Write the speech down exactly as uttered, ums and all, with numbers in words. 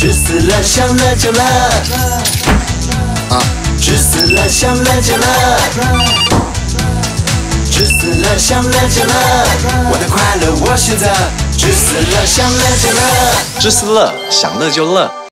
吃死了想了就乐，啊，吃死了想了就乐，吃死了想了就乐，我的快乐我选择，吃死了想了就乐， 吃死了想乐就乐。